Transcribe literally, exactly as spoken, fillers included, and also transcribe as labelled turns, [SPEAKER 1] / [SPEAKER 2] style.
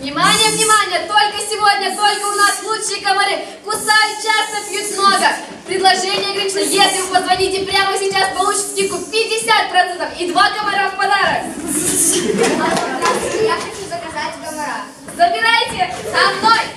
[SPEAKER 1] Внимание, внимание! Только сегодня, только у нас лучшие комары. Кусают часто, пьют много. Предложение ограничено. Если вы позвоните прямо сейчас, получите скидку пятьдесят процентов и два комара в подарок.
[SPEAKER 2] Я хочу заказать комара.
[SPEAKER 1] Забирайте со мной!